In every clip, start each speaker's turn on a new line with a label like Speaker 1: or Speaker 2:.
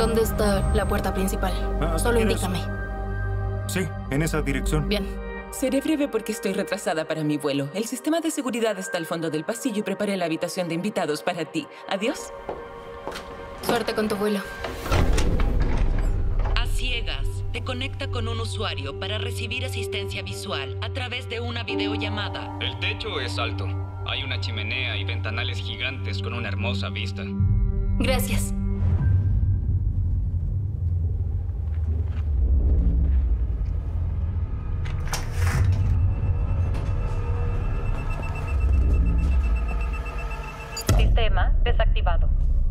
Speaker 1: ¿Dónde está la puerta principal? Solo indícame.
Speaker 2: Sí, en esa dirección.
Speaker 1: Bien.
Speaker 3: Seré breve porque estoy retrasada para mi vuelo. El sistema de seguridad está al fondo del pasillo y preparé la habitación de invitados para ti. Adiós.
Speaker 1: Suerte con tu vuelo.
Speaker 4: A ciegas, te conecta con un usuario para recibir asistencia visual a través de una videollamada.
Speaker 5: El techo es alto. Hay una chimenea y ventanales gigantes con una hermosa vista.
Speaker 1: Gracias.
Speaker 4: Sistema desactivado.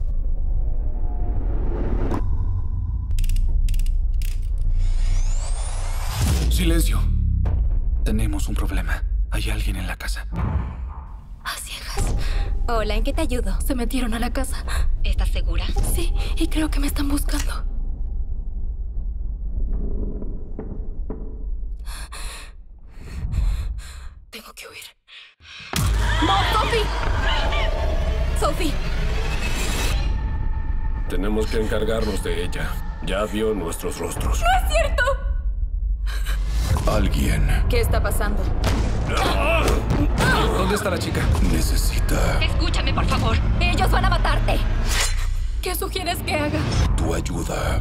Speaker 6: Silencio. Tenemos un problema. Hay alguien en la casa.
Speaker 1: A ciegas. Hola, ¿en qué te ayudo? Se metieron a la casa.
Speaker 4: ¿Estás segura?
Speaker 1: Sí, y creo que me están buscando. Tengo que huir. ¡No, Sophie! ¡Sophie!
Speaker 7: Tenemos que encargarnos de ella. Ya vio nuestros rostros.
Speaker 1: ¡No es cierto!
Speaker 6: Alguien
Speaker 1: ¿Qué está pasando?
Speaker 6: ¿Dónde está la chica? Necesita
Speaker 4: Escúchame, por favor.
Speaker 1: Ellos van a matarte. ¿Qué sugieres que haga?
Speaker 6: tu ayuda.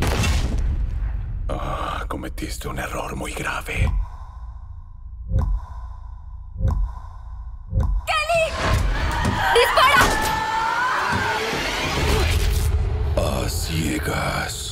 Speaker 6: Cometiste un error muy grave.
Speaker 1: ¡Dispara!
Speaker 6: A ciegas.